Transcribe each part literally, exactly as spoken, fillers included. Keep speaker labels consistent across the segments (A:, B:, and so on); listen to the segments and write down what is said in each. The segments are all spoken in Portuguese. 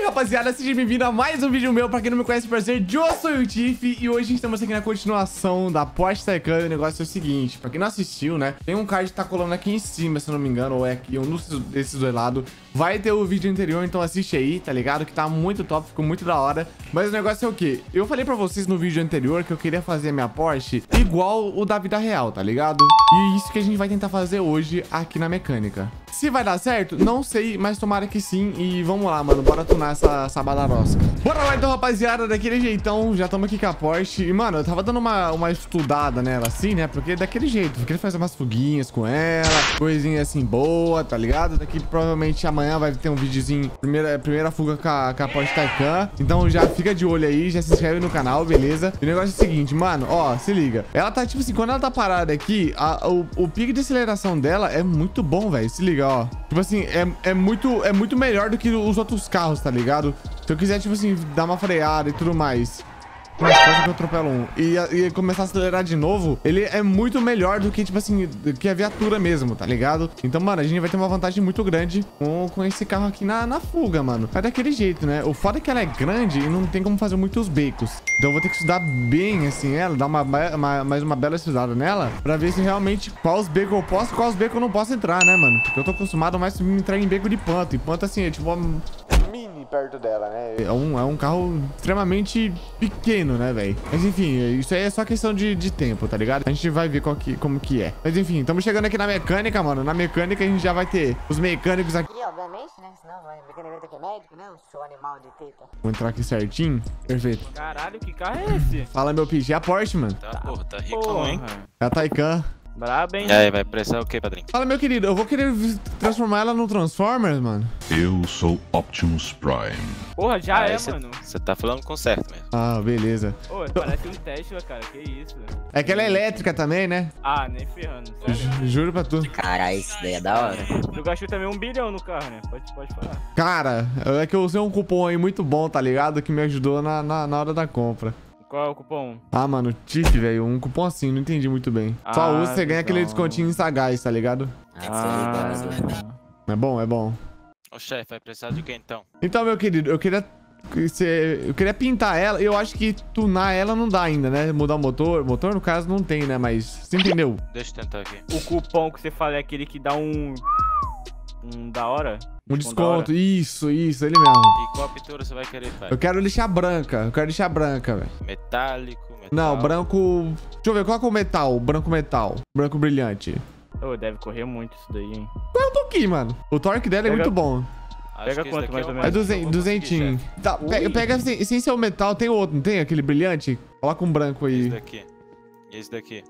A: rapaziada, seja bem-vindo a mais um vídeo meu. Pra quem não me conhece, prazer, eu sou o Tiff e hoje estamos aqui na continuação da Porsche Taycan. E o negócio é o seguinte, pra quem não assistiu, né, tem um card que tá colando aqui em cima, se eu não me engano, ou é aqui, um desses dois lados. Vai ter o vídeo anterior, então assiste aí, tá ligado? Que tá muito top, ficou muito da hora. Mas o negócio é o quê? Eu falei pra vocês no vídeo anterior que eu queria fazer a minha Porsche igual o da vida real, tá ligado? E isso que a gente vai tentar fazer hoje aqui na mecânica. Se vai dar certo, não sei, mas tomara que sim. E vamos lá, mano, bora tunar essa, essa badarosca. Bora lá então, rapaziada, daquele jeitão. Já estamos aqui com a Porsche. E, mano, eu tava dando uma, uma estudada nela assim, né? Porque daquele jeito, eu queria fazer umas fuguinhas com ela, coisinha assim boa, tá ligado? Daqui provavelmente amanhã vai ter um videozinho, primeira, primeira fuga com a, com a Porsche Taycan. Então já fica de olho aí, já se inscreve no canal, beleza? E o negócio é o seguinte, mano, ó, se liga. Ela tá, tipo assim, quando ela tá parada aqui, a, o, o pico de aceleração dela é muito bom, velho. Se liga, ó. Tipo assim, é, é, muito, é muito melhor do que os outros carros, tá ligado? Se eu quiser, tipo assim, dar uma freada e tudo mais... Mas quase que eu atropelo um. E, e começar a acelerar de novo, ele é muito melhor do que, tipo assim, do que a viatura mesmo, tá ligado? Então, mano, a gente vai ter uma vantagem muito grande com, com esse carro aqui na, na fuga, mano. É daquele jeito, né? O foda é que ela é grande e não tem como fazer muitos becos. Então eu vou ter que estudar bem, assim, ela, dar uma, uma, mais uma bela estudada nela, pra ver se realmente quais becos eu posso e quais becos eu não posso entrar, né, mano? Porque eu tô acostumado mais a entrar em beco de panto. E panto, assim, é tipo... Uma... mini perto dela, né? É um, é um carro extremamente pequeno, né, velho? Mas enfim, isso aí é só questão de, de tempo, tá ligado? A gente vai ver qual que, como que é. Mas enfim, estamos chegando aqui na mecânica, mano. Na mecânica a gente já vai ter os mecânicos aqui.
B: Obviamente, né? Senão vai mecânico aqui é médico, né? O seu animal de teta.
A: Vou entrar aqui certinho. Perfeito.
C: Caralho, que carro é esse?
A: Fala, meu piche. É a Porsche, mano.
D: Tá, porra, tá rico,
C: Porra.
D: hein?
A: É a Taycan.
C: Brabo, hein?
D: E aí, vai precisar o quê, padrinho?
A: Fala, meu querido. Eu vou querer transformar ela no Transformers, mano.
E: Eu sou Optimus Prime.
C: Porra, já
D: Ah,
C: é,
D: cê,
C: mano.
D: Você tá falando com certo mesmo.
A: Ah, beleza.
C: Pô, parece um Tesla, cara. Que isso?
A: É que ela é elétrica também, né?
C: Ah, nem ferrando. Sério?
A: Ju- Juro pra tu.
B: Caralho, isso daí é da hora.
C: Tu gastou também um bilhão no carro, né? Pode, pode falar.
A: Cara, é que eu usei um cupom aí muito bom, tá ligado? Que me ajudou na, na, na hora da compra.
C: Qual é o cupom?
A: Ah, mano, Tiff, velho. Um cupom assim, não entendi muito bem. Só
C: Ah,
A: usa, você ganha aquele
C: então.
A: descontinho em sagaz, tá ligado?
B: Ah, tô ligado.
A: É bom, é bom.
D: Ô, chefe, vai precisar de quê, então?
A: Então, meu querido, eu queria... que você- Eu queria pintar ela. Eu acho que tunar ela não dá ainda, né? Mudar o motor. Motor, no caso, não tem, né? Mas você entendeu?
D: Deixa eu tentar aqui.
C: O cupom que você fala é aquele que dá um... Um da hora?
A: Um
C: da
A: desconto.
C: hora?
A: Isso, isso, ele mesmo.
D: E qual pintura você vai querer, pai?
A: Eu quero deixar branca. Eu quero deixar branca, velho.
D: Metálico, metal?
A: Não, branco... Deixa eu ver, qual que é o metal? Branco metal. Branco brilhante.
C: Ô, deve correr muito isso daí, hein?
A: Um pouquinho, mano. O torque dela é
C: Pega-
A: muito bom.
D: Acho
C: Pega
D: que esse
C: quanto,
D: daqui
C: mais
D: o
C: ou
A: É
C: menos?
D: que eu
A: duzentos,
D: vou conseguir,
A: duzentinho.
D: chefe.
A: Tá, pega, pega sem, sem ser o metal, tem outro, não tem? Aquele brilhante? Coloca um branco
D: Esse
A: aí.
D: daqui. E esse daqui.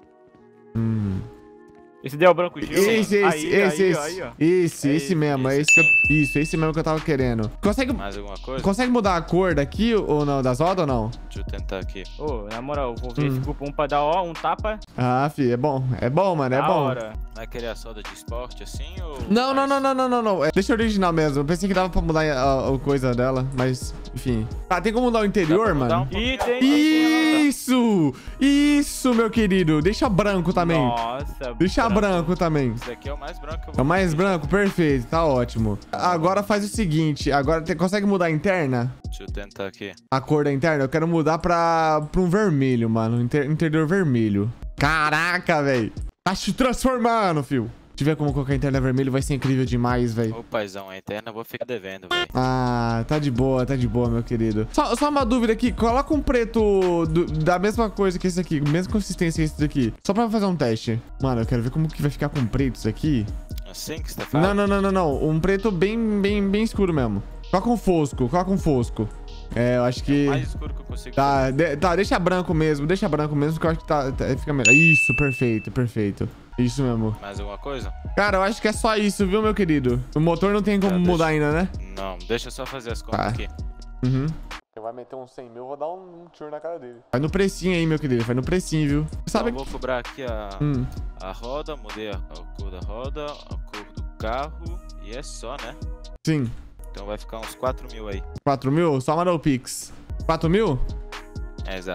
A: Hum.
C: Esse daí é o branco gel?
A: Esse, esse,
C: Aí,
A: esse,
C: aí,
A: esse.
C: ó, aí, ó.
A: Esse,
D: É
A: esse
D: esse,
A: mesmo. É
D: esse
A: esse que eu- isso, esse mesmo que eu tava querendo. Consegue,
D: Mais alguma coisa?
A: consegue mudar a cor daqui ou não? Das rodas ou não?
D: Deixa eu tentar aqui.
C: Ô, na moral, vou ver
A: Hum.
C: esse cupom pra dar, ó, um tapa.
A: Ah, fi, é bom. É bom, mano, é
C: Da
A: bom.
C: hora.
D: Vai querer a soda de esporte assim ou...
A: Não, não,
D: mais-
A: não, não, não, não, não. É, deixa original mesmo. Eu pensei que dava pra mudar a, a coisa dela, mas, enfim. Tá, tem como mudar o
D: Dá
A: interior,
D: pra mudar
A: mano?
D: um pouquinho
C: Ih, tem-
D: a cor,
A: Isso! Isso, meu querido. Deixa branco também.
C: Nossa,
A: Deixa branco também.
D: Esse daqui é o mais branco que eu
A: É
D: vou
A: o mais
D: conseguir.
A: branco? Perfeito, tá ótimo. Agora faz o seguinte, agora te- consegue mudar a interna?
D: Deixa eu tentar aqui.
A: A cor da interna? Eu quero mudar pra, pra um vermelho, mano. Inter- interior vermelho. Caraca, velho. Tá se transformando, fio. Se tiver como colocar a interna vermelho, vai ser incrível demais, velho.
D: Ô, paizão, a interna eu vou ficar devendo, velho.
A: Ah, tá de boa, tá de boa, meu querido. Só, só uma dúvida aqui. Coloca um preto do- da mesma coisa que esse aqui. Mesma consistência que esse daqui. Só pra fazer um teste. Mano, eu quero ver como que vai ficar com pretos aqui.
D: Assim que você tá falando?
A: Não, não, não, não, não. Um preto bem, bem, bem escuro mesmo. Coloca um fosco, coloca um fosco. É, eu acho que...
D: É o mais escuro que eu consigo.
A: Tá, de- tá, deixa branco mesmo, deixa branco mesmo, que eu acho que tá, tá- fica melhor. Isso, perfeito, perfeito. Isso mesmo.
D: Mais alguma coisa?
A: Cara, eu acho que é só isso, viu, meu querido? O motor não tem como
D: Tá, deixa-
A: mudar ainda, né?
D: Não, deixa eu só fazer as contas
A: Tá.
D: aqui.
A: Uhum. Você vai meter uns cem mil, eu vou dar um, tiro na cara dele. Vai no precinho aí, meu querido, vai no precinho, viu?
D: Então,
A: Sabe
D: eu vou cobrar aqui a,
A: Hum.
D: a roda, mudei a, a cor da roda, a cor do carro e é só, né?
A: Sim.
D: Então vai ficar uns quatro mil aí.
A: quatro mil? Só mandar o Pix. quatro mil?
D: É, exato.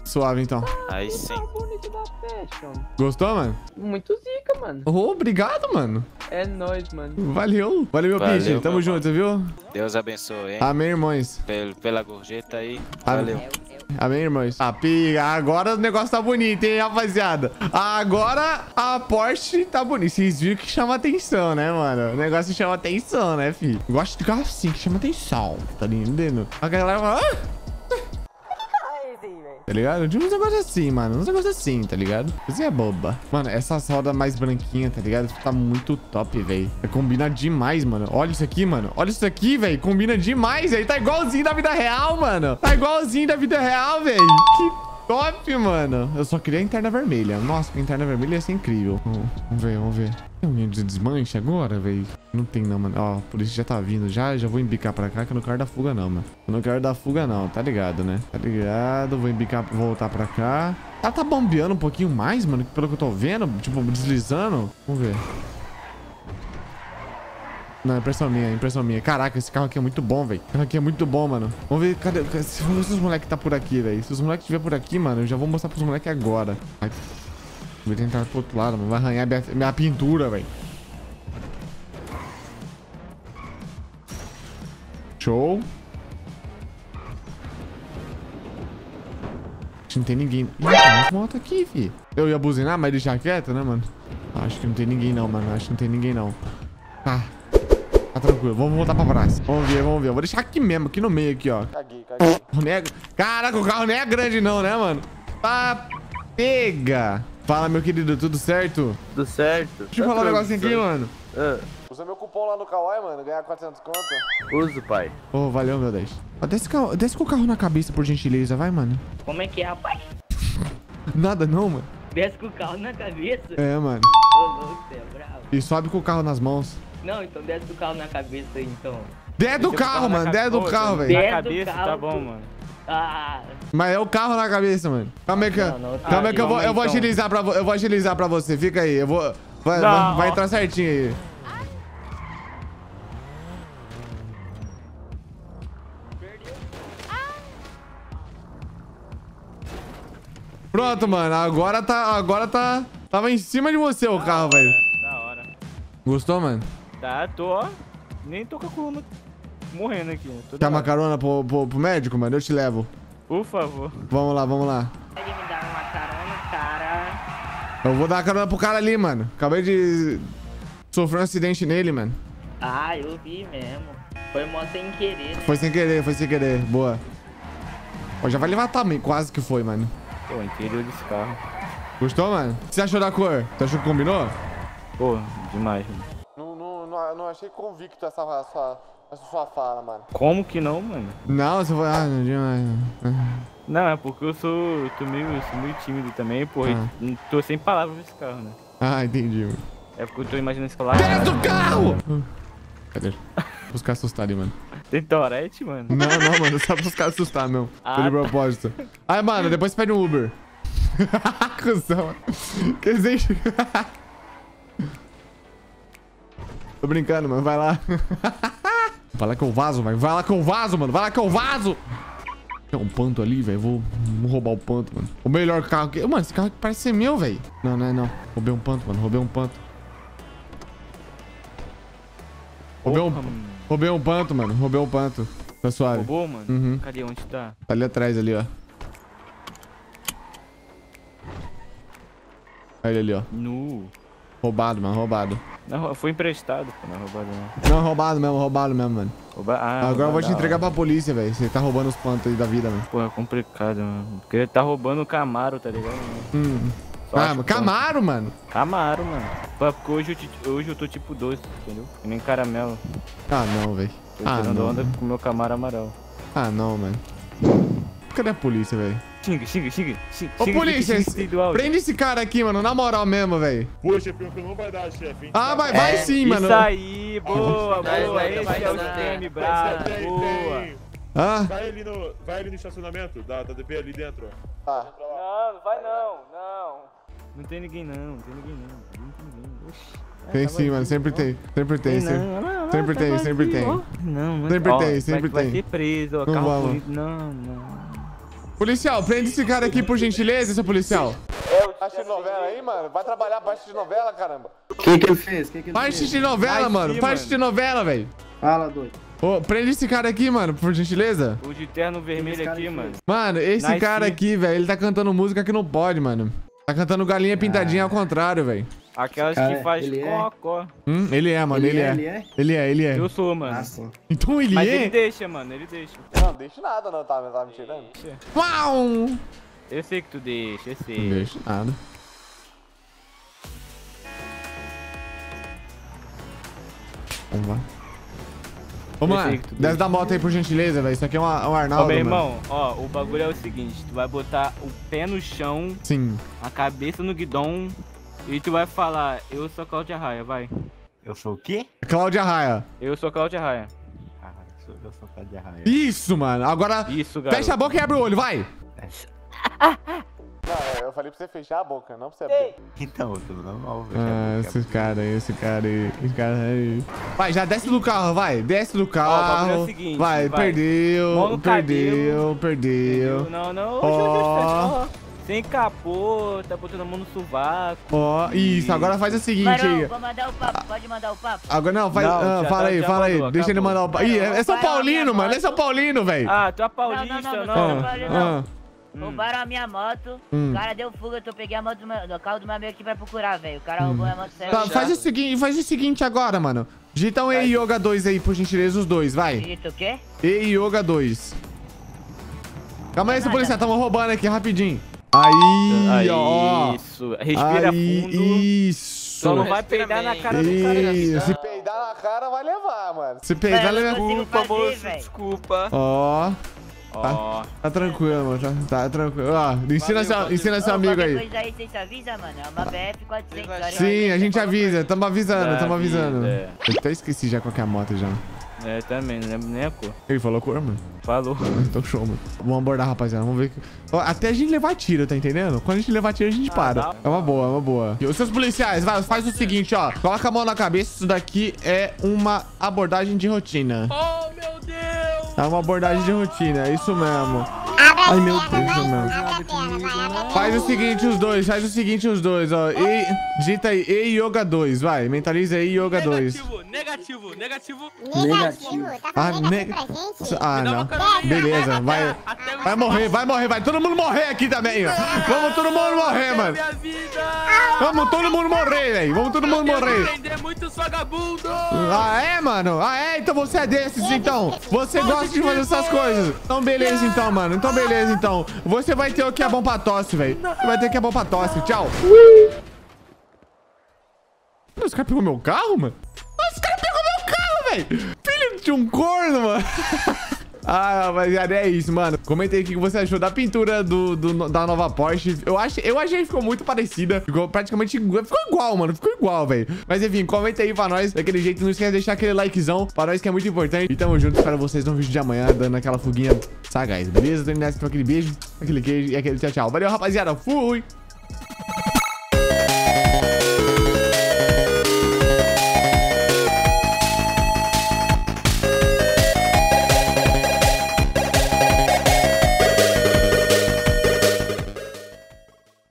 A: Suave, então.
D: Aí sim.
F: Bonito da Fashion.
A: Gostou, mano?
F: Muito zica, mano.
A: Oh, obrigado, mano.
F: É nóis, mano.
A: Valeu. Valeu, meu
D: Valeu,
A: Pitch. Tamo
D: meu
A: junto, você viu?
D: Deus abençoe, hein?
A: Amém, irmãos.
D: Pelo, pela gorjeta aí.
A: Amém.
D: Valeu.
A: Amém, irmãos. Ah, piga. Agora o negócio tá bonito, hein, rapaziada? Agora a Porsche tá bonita. Vocês viram que chama atenção, né, mano? O negócio chama atenção, né, filho? Eu gosto de carro assim, que chama atenção. Tá entendendo? A galera fala... Ah! Tá ligado? De uns negócios assim, mano. Uns negócios assim, tá ligado? Isso é boba. Mano, essas rodas mais branquinhas, tá ligado? Tá muito top, velho. Combina demais, mano. Olha isso aqui, mano. Olha isso aqui, velho. Combina demais, velho. Tá igualzinho da vida real, mano. Tá igualzinho da vida real, velho. Que top, mano. Eu só queria a interna vermelha. Nossa, a interna vermelha ia ser incrível. Vamos, vamos ver, vamos ver. Tem alguém de desmanche agora, velho? Não tem não, mano. Ó, por isso já tá vindo. Já, já vou embicar pra cá, que eu não quero dar fuga não, mano. Eu não quero dar fuga não, tá ligado, né? Tá ligado. Vou embicar, voltar pra cá. Ela tá bombeando um pouquinho mais, mano, pelo que eu tô vendo. Tipo, deslizando. Vamos ver. Não, impressão minha, impressão minha. Caraca, esse carro aqui é muito bom, velho. Esse carro aqui é muito bom, mano. Vamos ver, cadê? Se os moleques tá por aqui, velho. Se os moleques estiver por aqui, mano, eu já vou mostrar pros moleques agora. Ai. Vou tentar pro outro lado, mano. Vai arranhar minha, minha pintura, velho. Show. Acho que não tem ninguém. Ih, tem umas motos aqui, fi. Eu ia buzinar, mas deixar quieto, né, mano? Acho que não tem ninguém não, mano. Acho que não tem ninguém não. Tá. Tá tranquilo. Vamos voltar pra praça. Vamos ver, vamos ver. Eu vou deixar aqui mesmo, aqui no meio, aqui, ó. Caguei, caguei. É... Caraca, o carro nem é grande não, né, mano? Tá. Pega. Fala, meu querido, tudo certo?
C: Tudo certo.
A: Deixa eu falar um negocinho aqui, mano.
C: Ah,
A: Usa meu cupom lá no Kawaii, mano. Ganhar quatrocentos conto.
C: uso, pai.
A: Ô, oh, valeu, meu Deus. Ó, desce, carro, desce com o carro na cabeça, por gentileza. Vai, mano.
G: Como é que é, rapaz?
A: Nada não, mano.
G: Desce com o carro na cabeça?
A: É, mano.
G: Ô, louco, você é bravo.
A: E sobe com o carro nas mãos.
G: Não, então desce com o carro na cabeça aí, então.
A: Desce do carro, mano. Desce do carro, velho.
G: Desce
C: Na
G: do
C: cabeça,
G: carro,
C: tá bom,
G: tu-
C: mano.
G: Ah,
A: Mas é o carro na cabeça, mano. Calma aí que,
G: Não, não, tá.
A: calma aí que eu, vou, eu vou
C: Então.
A: agilizar pra vo- eu vou agilizar pra você. Fica aí. Eu vou. Vai,
C: Não.
A: vai, vai entrar certinho aí. Pronto, mano. Agora tá. Agora tá. Tava em cima de você o carro, velho.
C: Da hora.
A: Gostou, mano?
C: Tá, tô, ó. Nem tô com a coluna morrendo aqui. Né? Tô
A: Quer
C: da
A: uma
C: hora.
A: carona pro, pro, pro médico, mano? Eu te levo.
C: Por favor.
A: Vamos lá, vamos lá.
G: pode me dar uma carona, cara?
A: Eu vou dar a carona pro cara ali, mano. Acabei de sofrer um acidente nele, mano.
G: Ah, eu vi mesmo. Foi mó sem querer.
A: Foi sem querer, foi sem querer. Boa. Ó, já vai levar também. Quase que foi, mano.
C: Pô, interior desse carro.
A: Gostou, mano? O que você achou da cor? Você achou que combinou?
C: Pô, demais, mano.
A: Não, não, não, não achei convicto essa, essa, essa sua fala, mano.
C: Como que não, mano?
A: Não, você foi... Ah, não, demais.
C: Não, é porque eu sou, eu tô meio, sou meio tímido também, pô.
A: Ah.
C: e Tô sem palavras nesse carro, né?
A: Ah, entendi, mano.
C: É porque eu tô imaginando esse carro lá.
A: Desce do carro! Cadê? Os caras assustarem, mano.
C: Tem Torete, mano?
A: Não, não, mano. Só pros caras assustar, meu.
C: Ah,
A: Foi de
C: tá.
A: propósito. Ai, mano, depois você pede um Uber. Cusão. Quer dizer... Tô brincando, mano. Vai lá. Vai lá que eu vazo, vai. Vai lá que eu vazo, mano. Vai lá que eu vazo. Tem um panto ali, velho. Vou, vou roubar o panto, mano. O melhor carro aqui. Mano, esse carro aqui parece ser meu, velho. Não, não é não. Roubei um panto, mano. Roubei um panto. Roubei um,
C: Porra, mano.
A: roubei um panto, mano. Roubei um panto. Tá suave.
C: Roubou, mano?
A: Uhum.
C: Cadê? Onde tá?
A: Tá ali atrás, ali, ó. Olha ele ali, ó.
C: Nu.
A: Roubado, mano. Roubado.
C: Não, foi emprestado, pô. Não é roubado, não.
A: Não, roubado mesmo. Roubado mesmo, mano.
C: Rouba... Ah,
A: Agora eu vou te
C: da
A: entregar
C: hora.
A: pra polícia, velho. Você tá roubando os pantos aí da vida, mano.
C: Pô, é complicado, mano. Porque ele tá roubando o Camaro, tá ligado? Mano?
A: Hum.
C: Só
A: Ah,
C: acho
A: mas
C: que-
A: Camaro, mano.
C: Camaro, mano. Pô, porque hoje eu, ti- hoje eu tô tipo doce, entendeu? Que nem caramelo.
A: Ah, não, velho.
C: Tô
A: Ah,
C: tirando
A: não.
C: onda com o meu Camaro amarelo.
A: Ah, não, mano. Cadê a polícia, velho?
C: Xinga, xinga, xinga. xinga
A: Ô,
C: xinga,
A: polícia,
C: xinga, xinga do áudio.
A: prende esse cara aqui, mano. Na moral mesmo, velho.
H: Pô, chefinho, que não vai dar, chefe. hein?
A: Ah, vai, vai sim, mano.
C: Isso aí, boa,
G: Vai,
C: boa.
G: vai,
C: Esse
G: vai,
C: é o
G: vai.
C: Semi Bravo,
H: Tem,
C: boa.
H: tem.
A: Ah,
H: Vai ali no, vai ali no estacionamento da, da D P ali dentro. ó.
A: ah.
C: Não, não vai não, não. Não tem ninguém não, não tem ninguém não. Não tem ninguém. Oxi. Ah,
A: Tem
C: tava
A: sim, mano.
C: vazio,
A: Sempre
C: ó.
A: tem. Sempre tem.
C: Tem
A: Sempre,
C: não, não, não,
A: sempre
C: tá
A: tem, sempre
C: vazio,
A: tem.
C: ó. Não, não.
A: Sempre
C: ó,
A: tem,
C: vai-
A: sempre
C: vai
A: tem.
C: ser preso, ó.
A: Não
C: Carro
A: vamos.
C: bonito. Não, não.
A: Policial, prende esse cara aqui, por gentileza, seu policial.
I: Tá assistindo novela aí, mano? Vai trabalhar pra assistir novela, caramba.
J: O que que ele fez? Que que ele
A: Vai
J: fez?
A: assistir novela,
C: Vai
A: mano.
C: sim,
A: Vai
C: mano.
A: assistir novela, velho.
J: Fala, doido.
A: Ô, prende esse cara aqui, mano, por gentileza.
C: O de terno vermelho
J: cara
C: aqui,
J: fez?
C: mano.
A: Mano, esse
C: Nice.
A: cara aqui, velho, ele tá cantando música que não pode, mano. Tá cantando galinha pintadinha ao contrário, velho.
C: Aquelas
J: Cara,
C: que faz
J: ele é?
C: có-có.
A: Hum, ele é, mano,
J: Ele
A: ele,
J: é,
A: é.
J: ele é?
A: Ele é, ele é.
C: Eu sou, mano.
J: Ah, sim.
A: Então ele
C: Mas
A: é?
C: ele deixa, mano, ele deixa.
I: Não, deixa nada, não. Tá, tá me tirando.
A: Uau!
C: Eu sei que tu deixa, eu
A: Não
C: sei.
A: deixa nada. Vamos lá. Ô,
C: Eu
A: mano,
C: sei que tu
A: desce
C: deixa.
A: da moto aí, por gentileza, velho. Isso aqui é uma, um
C: Ó,
A: Arnaldo,
C: meu
A: mano.
C: irmão, ó, o bagulho é o seguinte, tu vai botar o pé no chão,
A: Sim.
C: a cabeça no guidão e tu vai falar, eu sou Cláudia Raia, vai.
K: Eu sou o quê?
A: Cláudia Raia.
C: Eu sou Cláudia Raia.
K: Ah, eu sou, eu sou Cláudia Raia.
A: Isso, mano. Agora,
C: Isso, garoto.
A: fecha a boca e abre o olho, vai.
I: Não, é, eu falei pra você fechar a boca, não pra você abrir.
K: Então, tudo normal. fecha
A: Ah,
K: a boca.
A: esse cara aí, esse cara aí, esse cara aí. Vai, já desce do carro, vai. Desce do
C: o bagulho é
A: carro.
C: o seguinte,
A: vai,
C: vai.
A: perdeu,
C: Mão no
A: perdeu,
C: cabelo.
A: perdeu.
C: Não, não,
A: Ó.
C: ó. Sem capô, tá botando a mão no sovaco.
A: Ó, isso, agora faz o seguinte aí.
B: Barão, vou mandar o papo, pode mandar o papo.
A: Agora não, faz.
C: Não,
A: ah,
C: já
A: fala
C: tá-
A: aí,
C: já
A: fala aí.
C: mandou,
A: Deixa ele
C: acabou.
A: mandar o papo. Ih, é, é São
B: Vai, vai,
A: Paulino,
B: vai,
A: mano. É São Paulino, velho.
C: Ah, tu é
B: Não,
C: paulista,
B: não, não,
C: não?
B: não,
A: Ah,
B: Paulino, não.
A: ah.
B: Roubaram a minha moto,
A: Hum.
B: o cara deu fuga, eu peguei a moto do, meu, do carro do meu amigo aqui pra procurar, velho. O cara roubou a moto, saiu.
A: Tá, faz o seguinte, faz o seguinte agora, mano. Digita um E Yoga dois aí, por gentileza, os dois, vai.
B: Dito o quê?
A: E Yoga dois. Calma aí, seu policial, tamo roubando aqui, rapidinho. Aí,
C: Aí,
A: ó.
C: isso. Respira
A: Aí,
C: fundo.
A: Isso.
C: Só não vai peidar na cara do cara.
A: Isso. Se,
I: Peidar na cara vai levar, mano.
A: se peidar,
B: Velho, eu
A: leva...
B: não consigo
C: Desculpa,
B: fazer,
C: moço,
B: velho.
C: desculpa.
A: Ó,
C: Ó.
A: tá tranquilo, mano, tá, tá tranquilo. Ó, ensina,
C: Valeu,
A: seu,
C: valeu.
A: ensina seu
B: Ô,
A: amigo
B: qualquer
A: aí.
B: coisa aí, vocês avisam, mano. É uma B F quatrocentos. olha
A: Sim,
B: aí,
A: a gente
B: você
A: avisa, tamo avisando, tamo
C: Avisa,
A: avisando.
C: é.
A: Eu até esqueci já qual que é a moto já.
C: É, também, não lembro nem a cor.
A: Ele falou cor, mano.
C: Falou.
A: Então show, mano. Vamos abordar, rapaziada. Vamos ver. Que... Ó, até a gente levar tiro, tá entendendo? Quando a gente levar tiro, a gente para.
C: dá.
A: É uma boa, é uma boa. E os seus policiais, vai, faz o seguinte, ó. Coloca a mão na cabeça. Isso daqui é uma abordagem de rotina.
C: Oh, meu Deus!
A: É uma abordagem de rotina, é isso mesmo. Ai, meu Deus, isso mesmo. Faz o seguinte, os dois. Faz o seguinte, os dois, ó. E, digita aí, E Yoga dois, vai. Mentaliza aí, Yoga dois.
C: negativo, negativo.
J: Negativo.
A: Ah, ne... ah, não. Beleza, vai. Vai morrer, vai morrer, vai todo mundo morrer aqui também, ó. Vamos todo mundo morrer, mano. Vamos todo mundo morrer, velho. Vamos todo mundo morrer.
C: Muitos vagabundos!
A: Ah, é, mano? Ah, é? Então você é desses, então. Você gosta de fazer essas coisas. Então beleza, então, mano. Então beleza, então. Você vai ter o que é bom pra tosse, velho. Você vai ter o que é bom pra tosse. Tchau. Esse cara pegou meu carro, mano? Esse cara pegou meu carro, velho. Filho de um corno, mano. Ah, rapaziada, é isso, mano. Comenta aí o que você achou da pintura do, do- da nova Porsche. Eu, achei, eu achei que ficou muito parecida. Ficou praticamente igual. Ficou igual, mano. Ficou igual, velho. Mas enfim, comenta aí pra nós. Daquele jeito, não esquece de deixar aquele likezão pra nós que é muito importante. E tamo junto. Espero vocês no vídeo de amanhã, dando aquela fuguinha sagaz, beleza? Tô indo nessa com aquele beijo, aquele queijo e aquele tchau, tchau. Valeu, rapaziada. Fui!